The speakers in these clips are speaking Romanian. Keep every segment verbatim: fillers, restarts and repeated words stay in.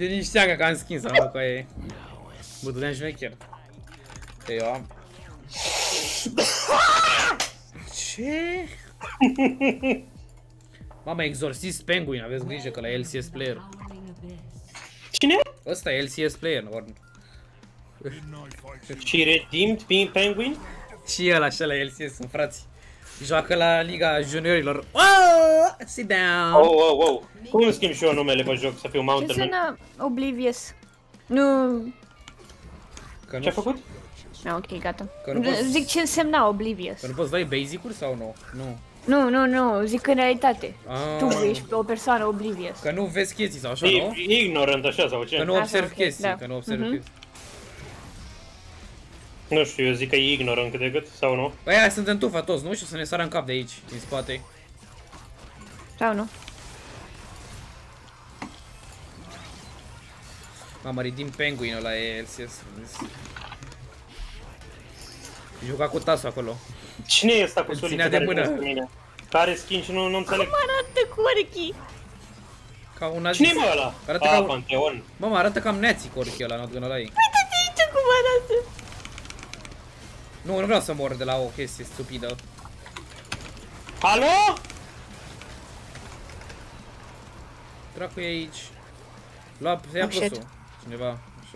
Eu nici știam că am skin să mă cu aia. Bă, dădeam șmecher. Că eu am... Ce? Mama, Exorcist Penguin, aveți grijă că la L C S player. Cine? Ăsta e L C S player, or... Și Redeemed Penguin? Și el așa la L C S, sunt frați. Joacă la Liga Juniorilor. Oh, sit down. Oh, oh, oh. Cum îmi schimb și eu numele pe joc să fiu Mountain Man? Ce înseamnă Oblivious? Nu... Ce-a făcut? Ah, ok, gata. Poți... Zic ce însemna Oblivious. Că nu poți dai basic-uri sau nu? Nu. Nu, nu, nu, zic în realitate. Ah. Tu ești o persoană Oblivious. Că nu vezi chestii sau așa, E, nu? ignorant așa sau ce? Că nu Așa, observi ok, chestii, da. că nu observi Mhm. chestii. Nu știu, eu zic că e ignorant cât de cât, sau nu? Păi aia sunt în tufa toți, nu? Și o să ne sară în cap de aici, din spate. Sau nu? Mamă, Redeem Penguin ăla e L C S. Juca cu tasul acolo. Cine e ăsta cu Îl suliță ținea de care mână. vine cu mine? Care skin și nu, nu înțeleg. Cum arată Corky? Ca un nazist. Cine-i mă ăla? Arată Ah, ca un... Panteon. Mamă, arată cam neații Corky ăla, not gonna lie. Uite-te aici cum arată. Nu, nu vreau să mor de la o chestie stupidă. Alo? Dracu e aici. Lua, să ia Oh, shit. plusul. Cineva, așa.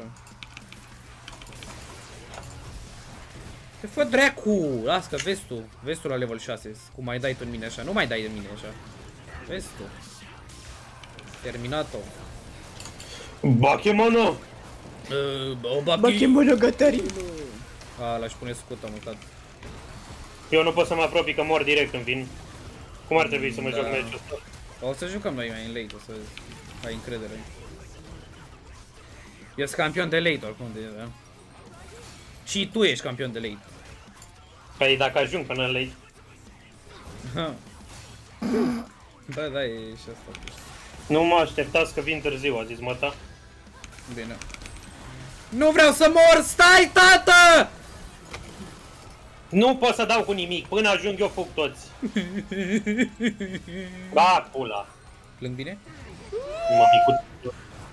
Te fă dracu! Las că vezi tu. Vezi tu la level șase. Cum mai dai tu în mine așa. Nu mai dai de mine așa. Vezi tu. Terminato. Bakemono! Uh, o bachi. Bakemonogatari. A, l-aș pune scută, mutat. Eu nu pot să mă apropii că mor direct când vin. Cum ar trebui să mă Da. joc meciul ăsta? O să jucăm noi mai în late, o să ai încredere. Eu sunt campion de late oricum de, da? Și tu ești campion de late. Păi dacă ajung până la ei. Da, da, e și asta. Nu mă așteptați că vin târziu, a zis măta. Bine. Nu vreau să mor! Stai, tată! Nu pot să dau cu nimic, până ajung eu fug toți. Da, pula. Plâng bine? M-am micut.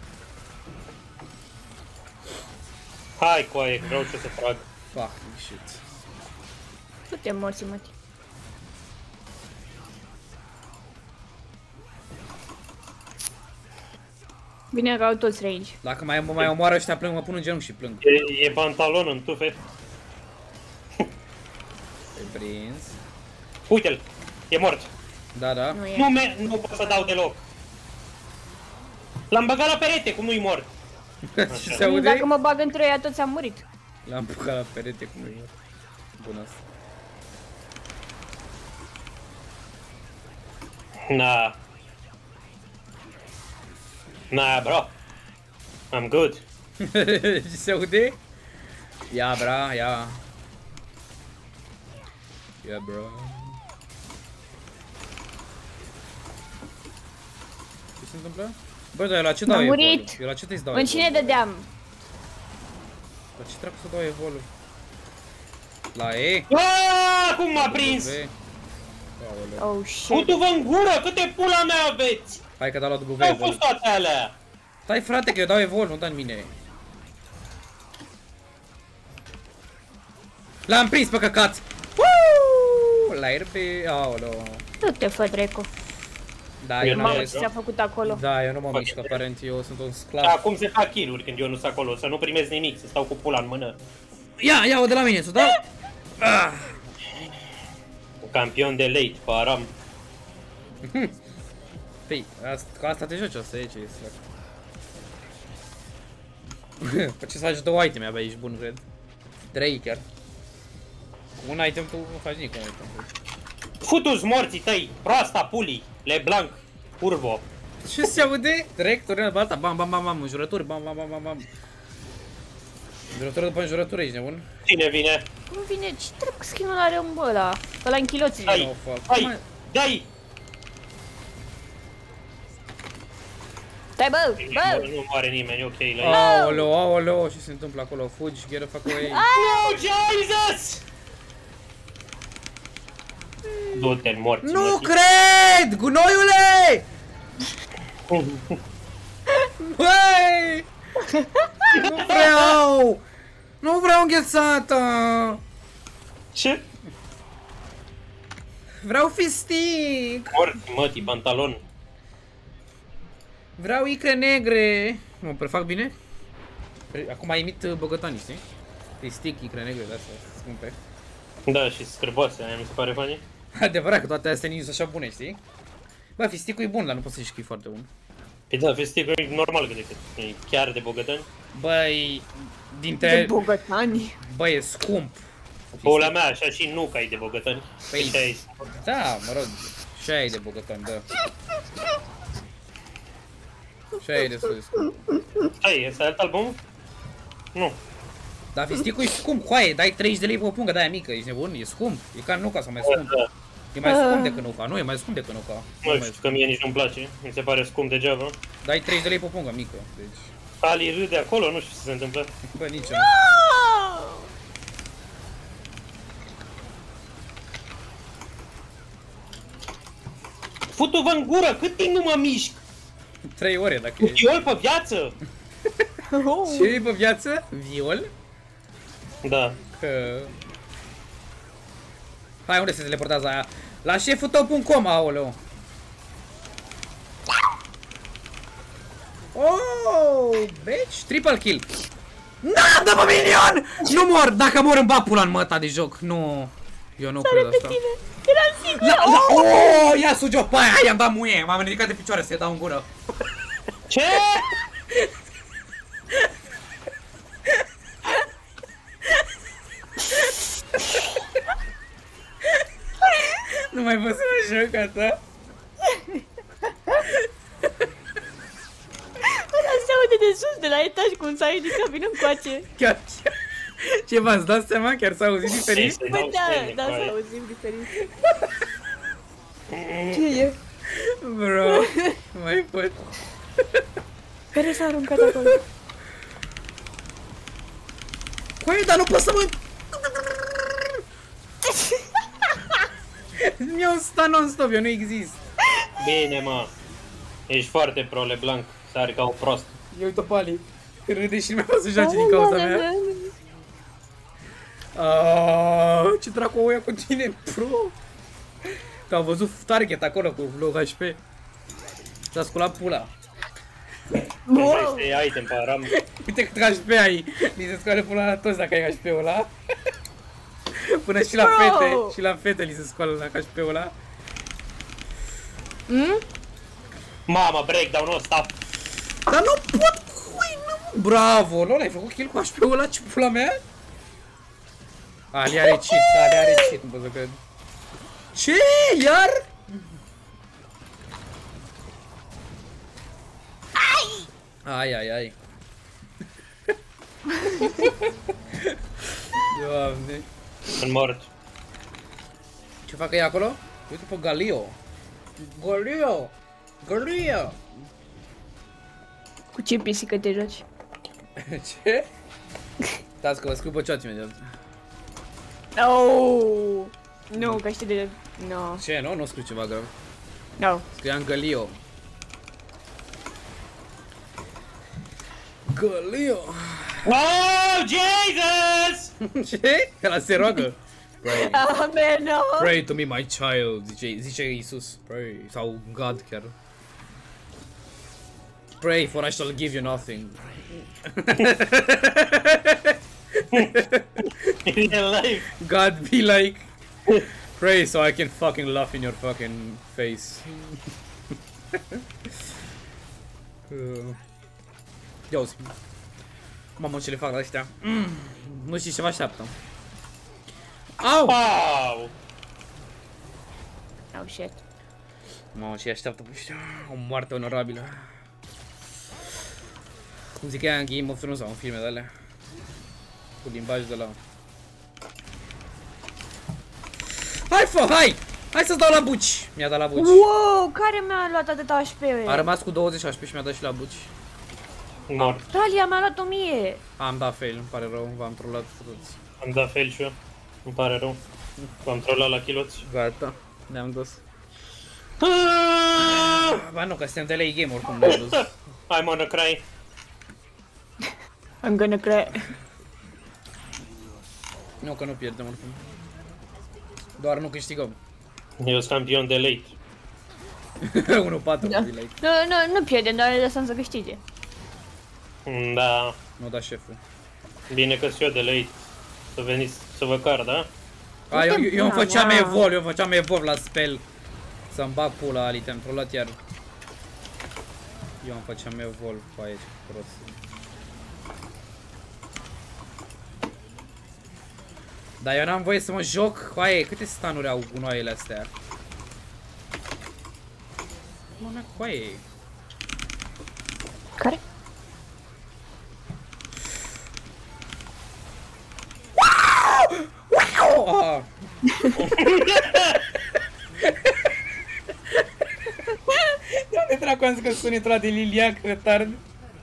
Hai, coaie, că vreau ce să trag. Fuck, shit. Tu te morți, măti. Bine că au toți range. Dacă mai, mai omoară ăștia plâng, mă pun în genunchi și plâng. E, e pantalon în tufe. Te prins. Uite-l, e mort. Da, da. Nu e. Nu, me nu pot să dau deloc. L-am băgat la perete, cum nu-i mort. Ce se aude? Dacă mă bag între ei, toți am murit. L-am bucat la perete cum e. Bun asta. Nah. Nah, bro. I'm good. Ce se aude? Ia, bra, ia. Ia, bro. Ce se întâmplă? Bă, dar eu la ce dau M-am evolul? murit. Eu la ce te-ți dau În cine evolul? dădeam? La ce dracu să dau evolul? La E? Aaaa, cum m-a prins? V? Aoleu. Oh, shit. Putu-vă în gură, câte pula mea aveți? Hai că dau la W Au evolul. fost toate alea. Stai frate că eu dau evol, nu da în mine. L-am prins pe căcat! Uuu! La R P, aoleu. Nu te fă, Dreco. Da, eu nu Mamă, e, ce ți-a făcut acolo. Da, eu nu mă Fac mișc, bine. aparent, eu sunt un sclav. Acum se fac kill-uri când eu nu sunt acolo, să nu primesc nimic, să stau cu pula în mână. Ia, ia-o de la mine, să dau? Ah! Un campion de late, param. Păi, asta, cu asta te joci, asta e ce e slack. Pe ce să faci două iteme abia ești bun, cred. Trei chiar. Cu un item tu nu faci nimic cu un item. Futu-ți morții tăi, proasta pulii, LeBlanc, Curvo. Ce se aude? Direct, urmă pe alta, bam, bam, bam, bam, înjurături, bam, bam, bam, bam, bam. Înjurătură după înjurătură, ești nebun? Cine vine? Cum vine? Ce trebuie cu skin-ul are un bă ăla? Ăla în chiloții. Hai, Oh, fuck. hai, dai! Stai, bă, bă! Nu moare nimeni, ok, la el. Aoleu, aoleu, ce se întâmplă acolo? Fugi, get the fuck away. Oh, Jesus! Du-te-n morți, Nu mătii. cred! Gunoiule! Băi! Nu vreau! Nu vreau înghețată! Ce? Vreau fistic! Morți, mătii, pantalon. Vreau icre negre! Mă prefac bine? Acum imit bogătanii, știi? Fistic, icre negre, de-astea, scumpe. Da, și scârboase, aia mi se pare funny. Adevărat că toate astea nici sunt așa bune, știi? Bă, fisticul e bun, dar nu poți să zici că e foarte bun. Păi da, festivul e normal că decât. E chiar de bogătani. Băi, dintre... De bogătani. Băi, e scump. Pula mea, așa și nu ca e de bogătani. Păi, Așa e. da, mă rog, și aia e de bogătani, da. Și aia e destul de scump. Hai, ăsta e alt album? Nu. Dar fisticul e scump, coaie, dai treizeci de lei pe o pungă de-aia mică, ești nebun? E scump, e ca nuca sau mai scump. Da. E mai scump decât nuca, nu, e mai scump decât nuca. Nu știu că mie nici nu-mi place, mi se pare scump degeaba. Dai treizeci de lei pe o pungă mică, deci... Ali râde acolo, nu știu ce se întâmplă. Bă, nici nu. Futu-vă în gură, cât timp nu mă mișc? trei ore dacă e. Viol pe viață? Ce e pe viață? Viol? Da. Că... Hai, unde se teleportează aia? La șeful tău punct com, aoleu. Oh, bitch, triple kill. Na, dă-mă minion! Nu mor, dacă mor îmi bag pula în măta de joc. Nu, eu nu cred asta. Eram sigur. La, la, oh, ia suge-o pe aia, i-am dat muie. M-am ridicat de picioare să-i dau în gură. Ce? Nu mai pot să mă joc asta. Ăla se aude de sus, de la etaj, cum s-a ridicat, vină încoace. Chiar, chiar. Ce v-ați dat seama? Chiar s-a auzit diferit? Bă, da, da, s-a auzit diferit. Ce e? Bro, nu mai pot. Care s-a aruncat acolo? Coaie, dar nu pot să mă... Mi-au stat non-stop, eu nu exist. Bine, mă. Ești foarte pro, LeBlanc. Sari ca un prost. Eu uite pe Ali. Râde și nu mai pot să joace din cauza mea. Aaaa, ce dracu o ia cu tine, pro? Că am văzut target acolo cu low H P. S-a sculat pula. Wow. Este item pe Aram. Uite cât H P ai. Mi se scoală pula la toți dacă ai H P-ul ăla. Până și la fete. Și la fete li se scoală la H P-ul ăla. Mm? Mama, breakdown-ul ăsta. Dar nu pot, cui, nu. Bravo, Lola, ai făcut kill cu H P-ul ăla, ce pula mea? Ali are cheat, Ali are cheat, nu pot să cred. Ce? Iar? Ai, ai, ai. Doamne. Sunt mort. Ce fac ei acolo? Uite pe Galio. Galio! Galio! Cu ce pisică te joci? Ce? Stați că vă scriu pe chat imediat. Oh! Nu, că știi de... No. Ce? Nu? Nu scriu ceva grav. No. Scriam Galio. Galio! Oh, Jesus! Ce? Ăla se roagă. Pray. Amen, no. Pray to me, my child, zice, zice Iisus. Pray. Sau God chiar. Pray for I shall give you nothing. In real life. God be like, pray so I can fucking laugh in your fucking face. uh. Ia uzi. Mamă, ce le fac la ăștia. Mm. Nu știi ce mă așteaptă. Au! Wow! Oh, shit. Mamă, ce așteaptă pe ăștia. O moarte onorabilă. Cum zic ea în Game of Thrones sau în filme de alea. Cu limbaj de la... Hai, fă, hai! Hai să-ți dau la buci! Mi-a dat la buci. Wow, care mi-a luat atâta H P? A rămas cu douăzeci H P și mi-a dat și la buci. Mort. Talia mi-a luat o mie. Am dat fail, îmi pare rău, v-am trollat toți. Am dat fail și eu. Îmi pare rău. V-am trollat la chiloți. Gata, ne-am dus. Ba nu, că suntem de late game oricum ne-am dus. I'm on a cry. I'm gonna cry. Nu, că nu pierdem oricum. Doar nu câștigăm. Eu sunt campion de late. unu patru, Da. like. Nu, nu, nu pierdem, doar le lăsăm să câștige. Da, Nu da șeful. bine că sunt eu de late. Să veniți să vă car, da? A, eu, eu, eu îmi Pula făceam mea. evol, eu făceam evol la spell. Să-mi bag pula Ali, te-am trollat iar. Eu îmi făceam evol cu aici, prost. Dar eu n-am voie să mă joc, coaie, câte stanuri au gunoaiele astea? Mă, coaie. Care? Oh! De dracu am zis că sunetul ăla de liliac, retard.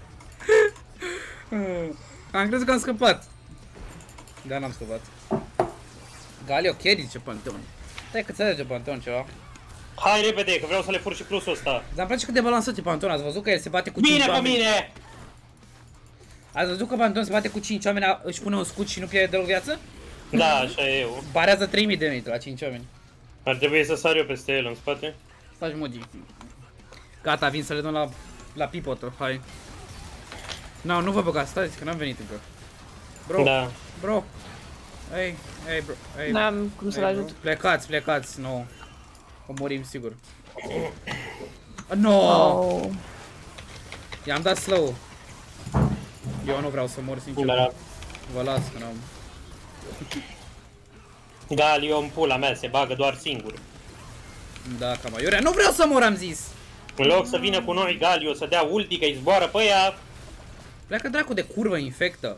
Am crezut că am scăpat. Da, n-am scăpat. Galio, Carry zice Panteon. Stai că ți alege Panteon ceva. Hai repede, că vreau să le fur și plusul ăsta. Dar îmi place cât de balansat e Panteon, ați văzut că el se bate cu Bine cinci pe oameni? mine! Ați văzut că Panteon se bate cu cinci oameni, își pune un scut și nu pierde deloc viață? Da, așa e eu. Barează trei mii de metri la cinci oameni. Ar trebui să sar eu peste el în spate. Faci modi. Gata, vin să le dăm la, la pipotă, hai. No, nu vă băgați, stați că n-am venit încă. Bro, Da. bro. Ei, ei, bro, ei. N-am cum să-l ei, ajut. bro. Plecați, plecați, nu. O murim sigur. No! Oh. I-am dat slow. Eu nu vreau să mor, sincer. Da. Vă las că n-am. Galio în pula mea se bagă doar singur. Da, cam aiurea. Nu vreau să mor, am zis. În loc să vină cu noi Galio să dea ulti, că îi zboară pe ea. Pleacă dracu de curvă, infectă.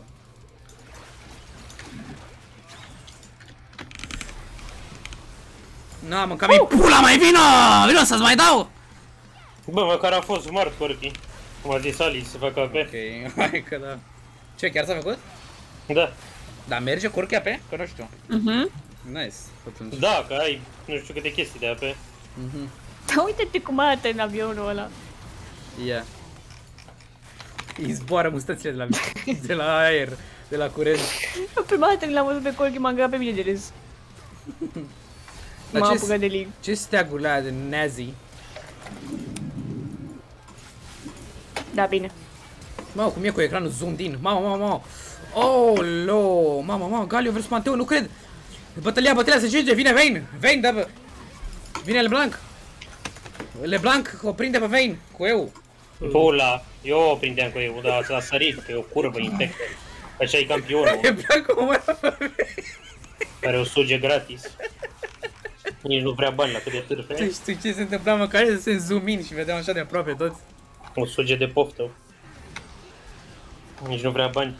Na, mă, cam uh! pula, mai vină! Vină să-ți mai dau! Bă, măcar a fost smart Corky. Cum a zis Alice să facă A P. Ok, hai că da. Ce, chiar s-a făcut? Da. Dar merge cu A P? Că nu știu. Mhm. Nice, atunci. Da, că ai nu știu câte chestii de A P. Mhm. Da, uite-te cum arată în avionul ăla. Ia. Îi zboară mustățile de la, de la aer, de la curent. Eu prima dată când l-am văzut pe Corky m-a îngrat pe mine de râs. Dar M-a ce- apucat de lig. Ce steagurile alea de nazi? Da, bine. Mamă, cum e cu ecranul zoomed in. Mamă, mamă, mamă. Oh, lo. Mamă, mamă, Galio versus Panteon, nu cred. Bătălia, bătălia se cinge, vine Vayne. Vayne, da, bă. Vine LeBlanc. LeBlanc o prinde pe Vayne cu eu. Pula, eu o prindeam cu eu, dar s-a sărit, că e o curvă infectă. Așa e campionul, LeBlanc o mă pe Vayne. care o suge gratis. Nici nu vrea bani la cât de Tu târfe. știi ce se întâmpla, măcar să se zoom in și vedeam așa de aproape toți. O suge de poftă. Nici nu vrea bani.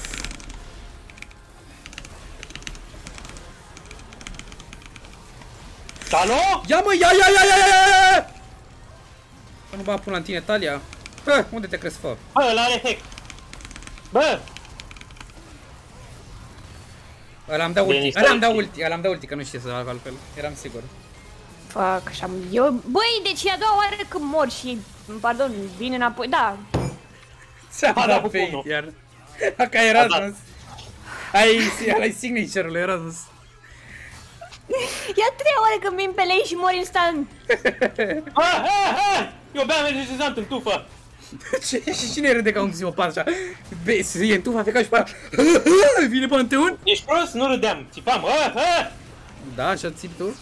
Alo? Ia mă, ia, ia, ia, ia, ia, ia! Bă, nu bag până la tine, Talia. Bă, unde te crezi, fă? Bă, ăla are hack. Bă! Ăla am dat Bine, ulti, niște ăla am dat ulti. ulti, ăla am dat ulti, că nu știe să facă altfel. Eram sigur. Fac așa. Eu... Băi, deci e a doua oară când mor și... Pardon, vine înapoi. Da. Ți-am A, da, dat cu pe ei, punul. iar. Ca Erasmus. Ai, ai signature-ul lui Erasmus. E a treia oară când vin pe lei și mor instant. Ha, ha, ha! Eu beam energizant în tufă. Ce? Și cine râde ca un psihopat așa? Be, se e în tufa, feca și pe aia. Vine Panteon? Ești prost? Nu râdeam, țipam. Ha, ha! Da, așa ții tu?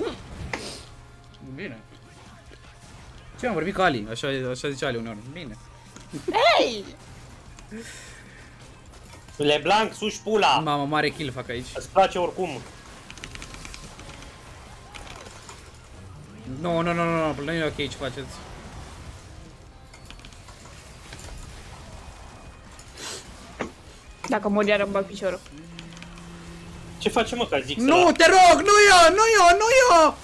Bine. Ce am vorbit cu Ali? Așa, așa zice Ali uneori. Bine. Hei! LeBlanc, suși pula. Mamă, mare kill fac aici. Îți place oricum. Nu, nu, nu, nu, nu, nu e ok ce faceți. Dacă mor iar îmi bag piciorul. Ce facem, mă, ca zic să Nu, la... te rog, nu eu, nu eu, nu eu!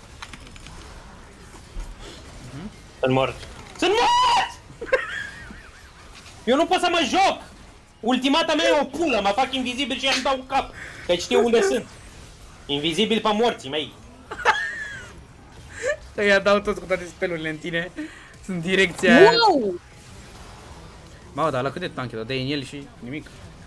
Sunt mort. Sunt mort! Eu nu pot să mă joc! Ultimata mea e o pulă, mă fac invizibil și îmi dau cap. Că știu unde sunt. Invizibil pe morții mei. Ăia dau toți cu toate spelurile în tine. Sunt direcția... Wow! Mamă, dar la cât de tank e, dă în el și nimic.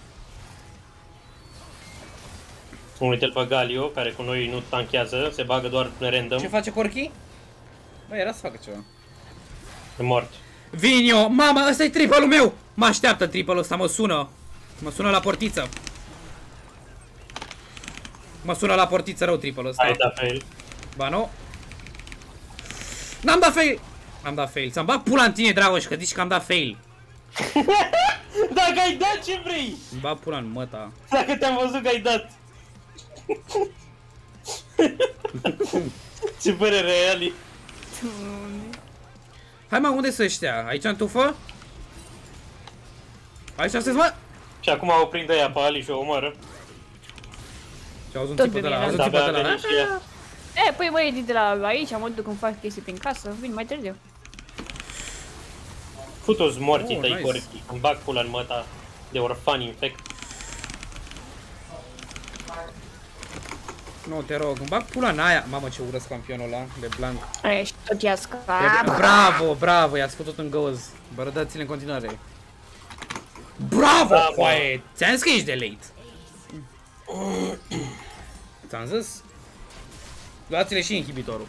Uite-l pe Galio, care cu noi nu tanchează, se bagă doar random. Ce face Corki? Bă, era să facă ceva. E mort. Vin eu! Mama, ăsta e triple-ul meu! Mă așteaptă triple-ul ăsta, mă sună. Mă sună la portiță. Mă sună la portiță rău triple-ul ăsta. Ai dat fail. Ba nu. N-am dat fail! Am dat fail. Ți-am bat pula în tine, Dragoș, că zici că am dat fail. Dacă ai dat, ce vrei? Îmi bat pula în măta. Dacă te-am văzut că ai dat. Ce părere ai, Ali? Hai mă, unde sunt ăștia? Aici în tufă? Aici sunteți, mă? Și acum o prinde ea pe Ali și o omoară. Și auzi un Tot tipă de la... bine, Auzi un da, tipă de da, la... veni și ea. E, păi mă, edit de la aici, mă duc când fac chestii prin casă, vin mai târziu. Fut-o-ți morții Oh, tăi, nice. Corki. Îmi bag pula în măta de orfan infect. Nu, te rog, îmi bag pula în aia. Mamă, ce urăsc campionul ăla, de blanc. Ești tot i-a scat. Bravo, bravo, i-a făcut în găuz. Bă, dați-le în continuare. Bravo, Da, coaie! Ți-am zis că ești de late. Ți-am zis? Luați-le și inhibitorul.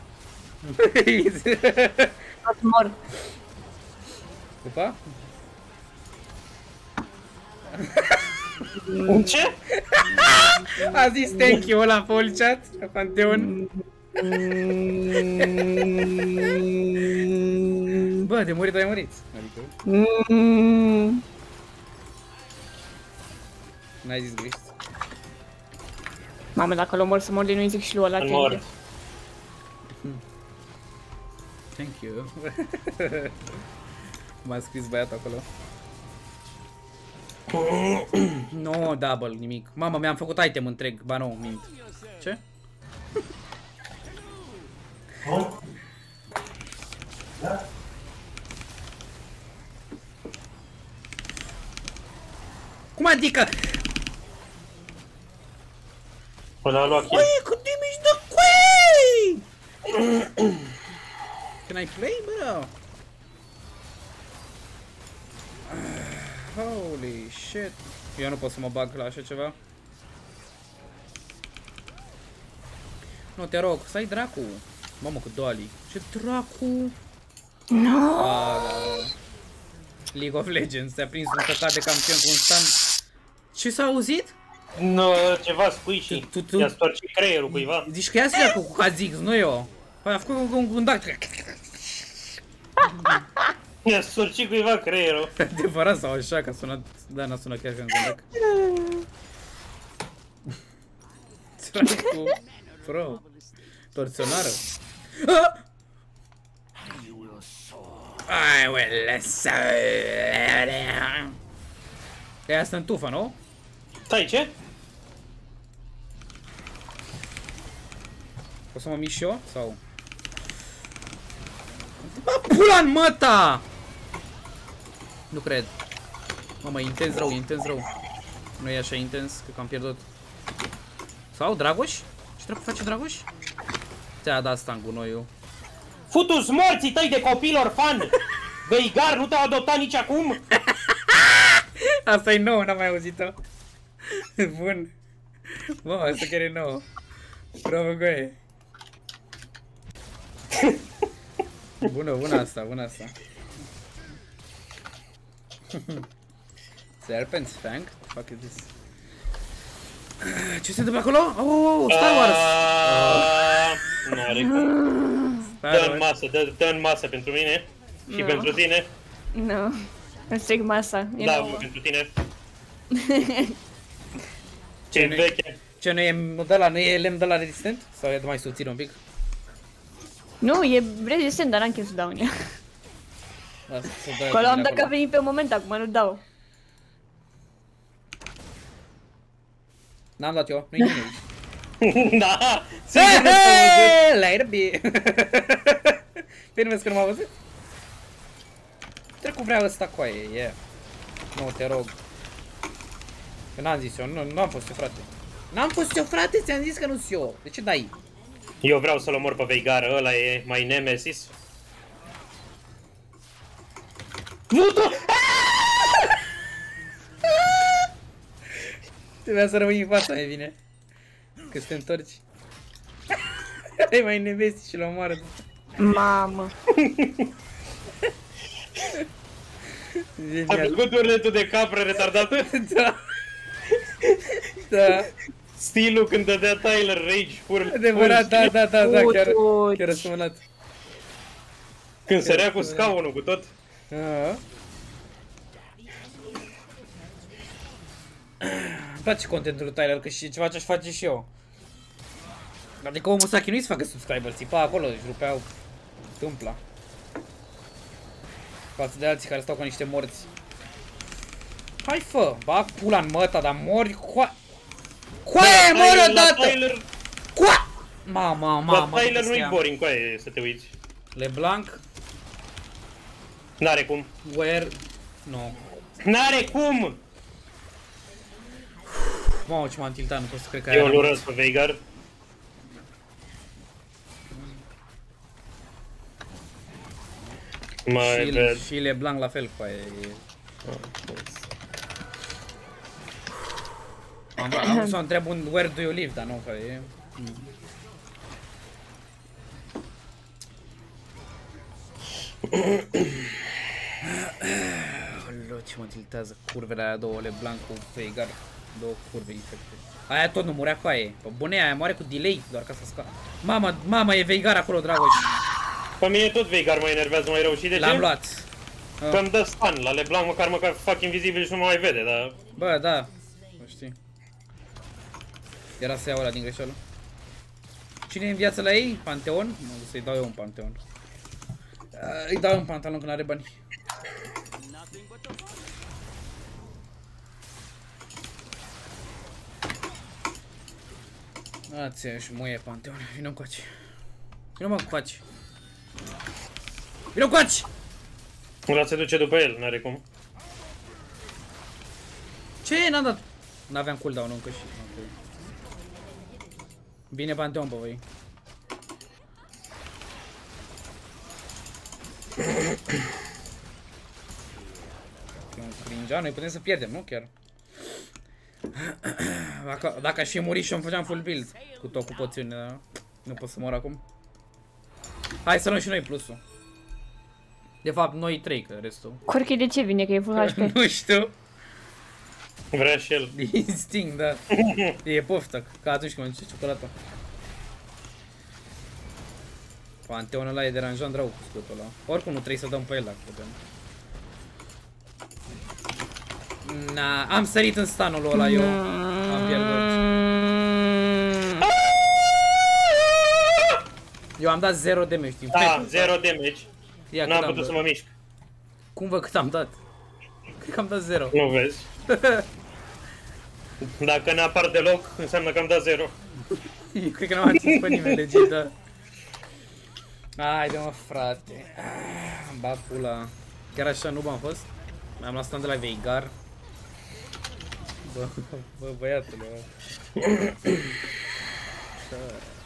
Tot mor. Pupa? Ce? A zis thank you ăla pe all chat, pe Panteon. Bă, de murit ai murit. Adică, n-ai zis greșit. Mamă, dacă l omor să mor de nu-i zic și lui ăla. În mort. Thank you. M-a scris băiatul acolo. No, double, nimic. Mamă, mi-am făcut item întreg. Ba nu, mint. Ce? Cum adică? Până a luat kill. Ui, cât de mici de quay! Can I play, bro? Holy shit. Eu nu pot să mă bag la așa ceva. Nu, te rog, stai dracu. Mamă, cu Dolly. Ce dracu? No. Ah, da. League of Legends. Te-a prins un căcat de campion cu un stun. Ce s-a auzit? No, ceva squishy. Tu- tu- I-a storcit creierul cuiva. Zici că ia să cu, cu Kha'Zix, nu eu. Păi a făcut un, un gundac. I-a storcit cuiva creierul. Adevărat sau așa, că a sunat... Da, n-a sunat chiar ca un gundac. Dracu. Pro. Torționară. Ah! I will listen. E asta în tufă, nu? Stai, ce? O să mă mișc și eu? Sau? Bă, pula-n măta! Nu cred. Mamă, e intens rău, e intens rău. Nu e așa intens, că am pierdut. Sau, Dragoș? Ce dracu face Dragoș? Ți-a dat stun cu noi eu. Futu-ți morții tăi de copil orfan! Veigar, nu te-au adoptat nici acum? Asta e nouă, n-am mai auzit-o. Bun. Bă, asta chiar e nouă. Bravo, goe. Bună, bună asta, bună asta. Serpent's Fang? Fuck is this? Ce se întâmplă acolo? Oh, Star Wars! Nu are cum. Star Dă în Wars. masă, dă, dă în masă pentru mine și Nu. pentru tine. Nu. Îmi stric masa. E Da, nouă. pentru tine. Ce veche. Ce, nu e de la, nu e lemn de la rezistent? Sau e mai subțire un pic? Nu, e rezistent, dar n-am chef să dau în ea. Asta, să dai Acolo am acolo. dacă a venit pe un moment, acum nu dau. N-am dat eu, nu-i nimeni. Da! Hey, hey, later, bie. Bine, vezi că nu m-a văzut? Trecu vrea ăsta coaie, e. Yeah. Nu, te rog. Că n-am zis eu, nu, nu am fost eu, frate. N-am fost eu, frate, ți-am zis că nu sunt eu. De ce dai? Eu vreau să-l omor pe Veigar, ăla e my nemesis. Vutu! Trebuia să rămâi în fața, mai bine. Că te întorci. Ai mai nevesti și l omoară. Mamă. Ai făcut urletul de capră retardată? Da. Da. Stilul când dădea Tyler Rage full. Adevărat, da, da, da, da, chiar, Uci. chiar răsumănat. Când sărea cu scaunul cu tot. Îmi place contentul lui Tyler, că și ceva ce-aș face și eu. Adică omul s-a chinuit să facă subscribers, țipa acolo, își rupeau tâmpla. Față de alții care stau ca niște morți. Hai fă, bag pula în măta, dar mori coa... Coaie, mori odată! Tyler, Coa! Mama, mama, la Tyler nu-i boring, coaie, să te uiți. LeBlanc, N-are cum. where... No. N-are cum! Mamă, ce m-am tiltat, nu pot să cred că Eu aia... îl urăsc pe Veigar. Mai Și, bad. și LeBlanc la fel cu aia. E... Am, am vrut să o întreb un where do you live, dar nu, că e... Olo, ce mă tiltează curvele aia două, LeBlanc cu Veigar. Două curve infecte. Aia tot nu murea cu aia. Pe bune, aia moare cu delay, doar ca să scoată. Mama, mama, e Veigar acolo, Dragoș. Pe mine tot Veigar mă enervează mai rău, și de ce? L-am luat. Că îmi dă stun, la LeBlanc măcar măcar fac invizibil și nu mă mai vede, dar... Bă, da. Nu știi. Era să iau ăla din greșeală. Cine e în viață la ei? Panteon? Mă duc să-i dau eu un Panteon. Îi dau un pantalon când are bani. A-ți și muie Panteon. Vino încoace. Vino mă încoace. Vino încoace! Ăla se duce după el, n-are cum. Ce? N-am dat. N-aveam cooldown încă și... Okay. Bine Panteon pe voi. Un cringe, noi putem să pierdem, nu chiar? Dacă, dacă aș fi murit și îmi făceam full build cu tot cu poțiune, dar nu pot să mor acum. Hai să luăm și noi plusul. De fapt, noi trei, că restul. Corchi, de ce vine? Că e full H P. Nu știu. Vrea și el. Instinct, da. E poftă, ca atunci când mănânci ciocolată. Panteonul ăla e deranjant rău cu scutul ăla. Oricum nu trebuie să dăm pe el dacă putem. Na, am sărit în stanul ăla eu. Am pierdut. Eu am dat zero damage din Da, zero damage. Ia, N-am cât am putut să dat? mă mișc. Cum vă cât am dat? Cred că am dat zero. Nu vezi. Dacă n-apar deloc, înseamnă că am dat zero. Eu cred că n-am atins pe nimeni legit, da. Haide mă, frate. Ah, ba pula. Chiar așa nu am fost? Mi-am luat stand de la Veigar. Bă, bă, băiatule, bă.